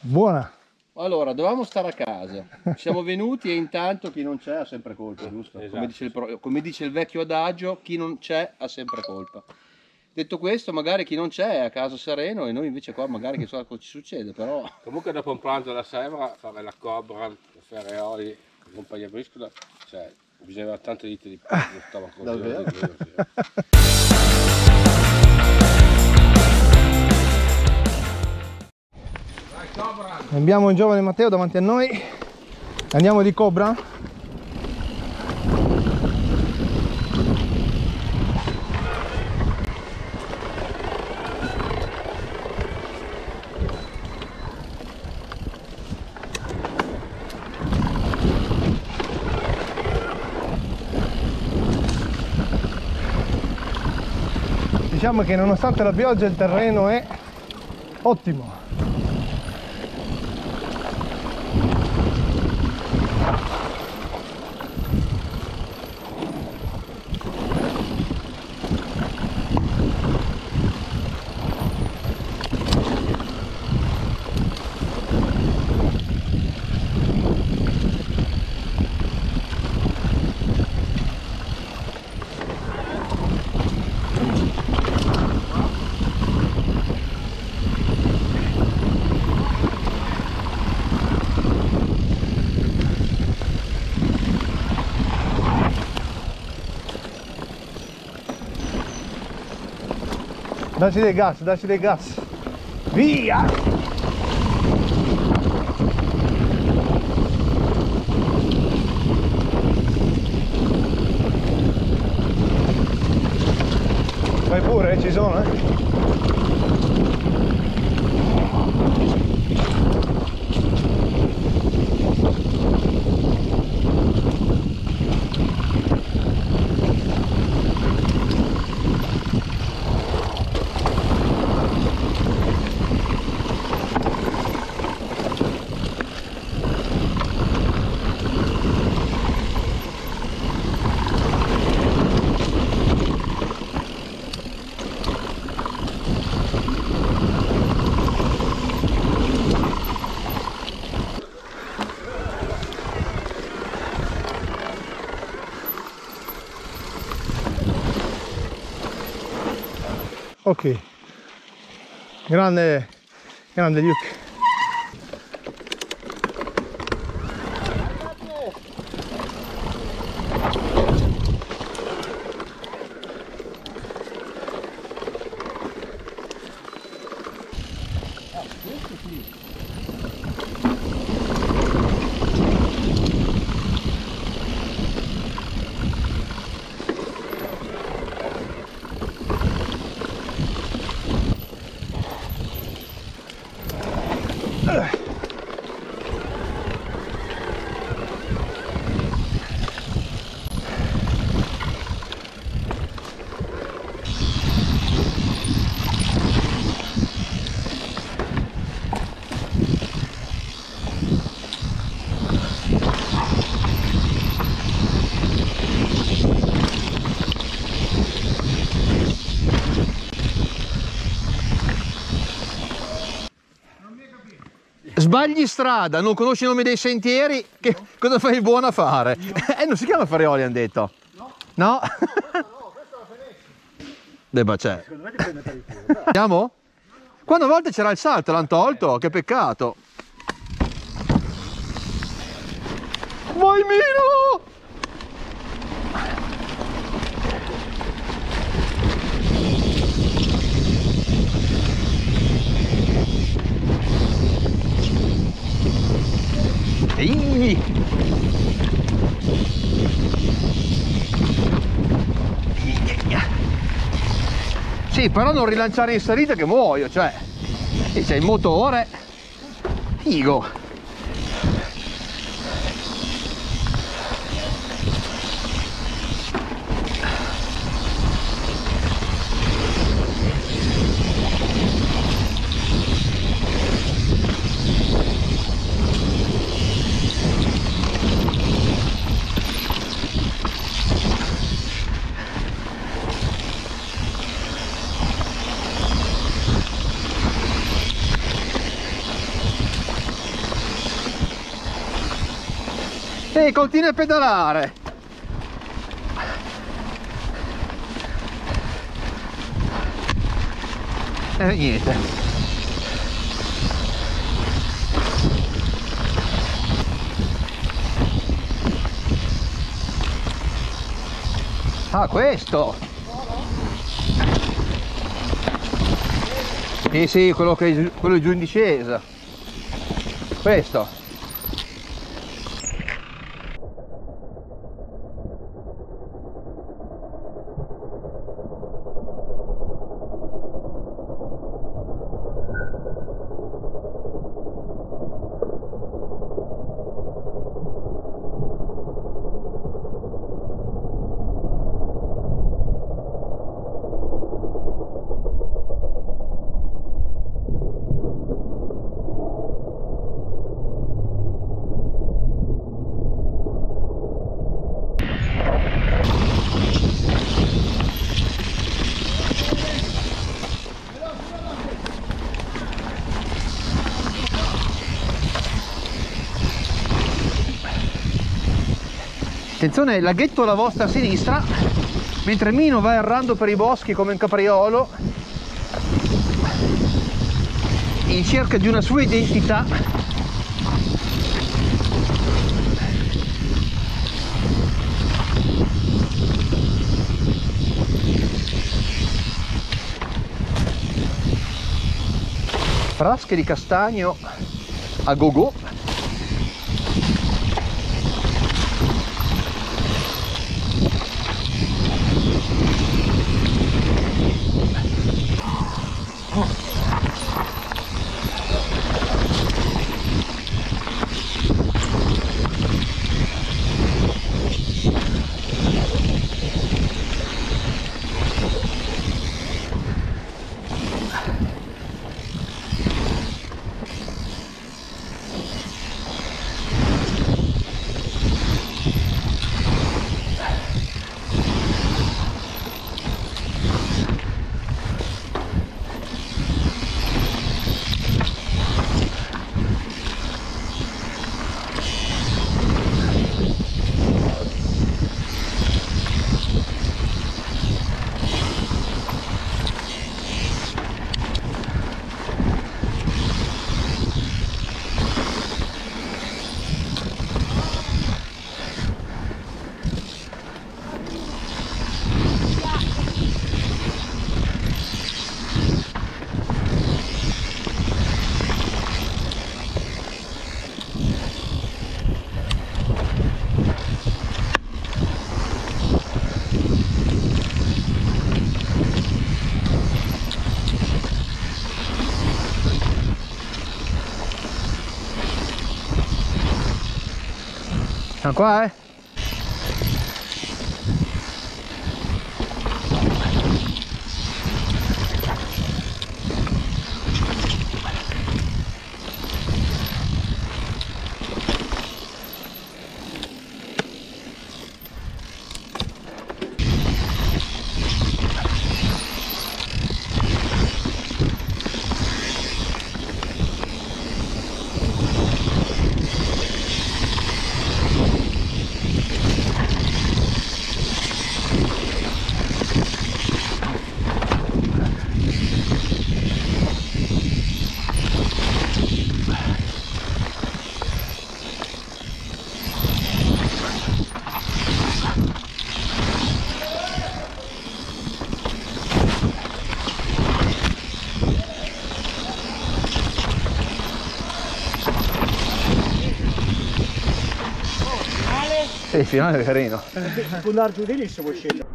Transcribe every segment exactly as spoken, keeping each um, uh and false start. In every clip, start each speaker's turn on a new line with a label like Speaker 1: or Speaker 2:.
Speaker 1: Buona.
Speaker 2: Allora, dovevamo stare a casa, siamo venuti e intanto chi non c'è ha sempre colpa, giusto?
Speaker 3: Esatto.
Speaker 2: Come dice, il, come dice il vecchio adagio, chi non c'è ha sempre colpa. Detto questo, magari chi non c'è è a casa sereno e noi invece qua magari che so cosa ci succede, però...
Speaker 3: Comunque dopo un pranzo alla sera, fare la cobra, fare oli, compagnia briscola, cioè bisogna tanto di te di più, stava così.
Speaker 2: Davvero?
Speaker 1: Abbiamo il giovane Matteo davanti a noi. Andiamo di Cobra. Diciamo che nonostante la pioggia il terreno è ottimo. Dacci del gas, dacci del gas. Via! Vai pure, ci sono, eh? Ok, grande, grande Luke. Sbagli strada, non conosci i nomi dei sentieri, che cosa fai buono a fare? Eh, non si chiama Farioli, hanno detto. No? No? Beh, ma c'è. Secondo me dipende per il culo. Andiamo? Quando a volte c'era il salto, l'hanno tolto, che peccato. Vai Mino! Ehi. Sì, però non rilanciare in salita che muoio, cioè c'è il motore figo. E continua a pedalare. E eh, niente. Ah, questo. Sì, sì, quello che quello giù in discesa. Questo. Attenzione, laghetto alla vostra sinistra, mentre Mino va errando per i boschi come un capriolo in cerca di una sua identità. Frasche di castagno a go-go. Siamo qua, eh? Sì, il finale è carino.
Speaker 4: Può andare giù di lì se vuoi scendere.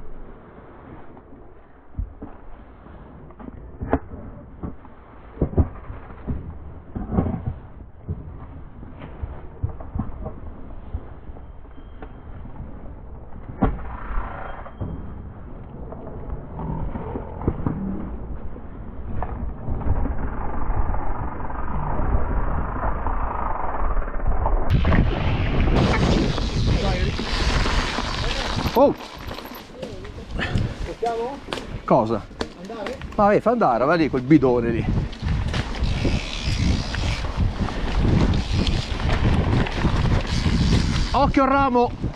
Speaker 1: Oh!
Speaker 4: Possiamo?
Speaker 1: Cosa?
Speaker 4: Andare?
Speaker 1: Vabbè, fa andare, va lì quel bidone lì. Occhio al ramo.